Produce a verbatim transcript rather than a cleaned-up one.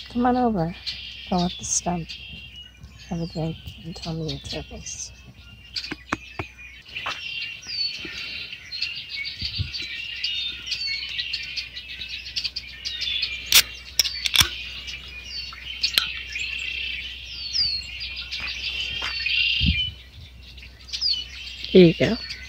Come on over. Go up the stump. Have a drink and tell me your trophies. Here you go.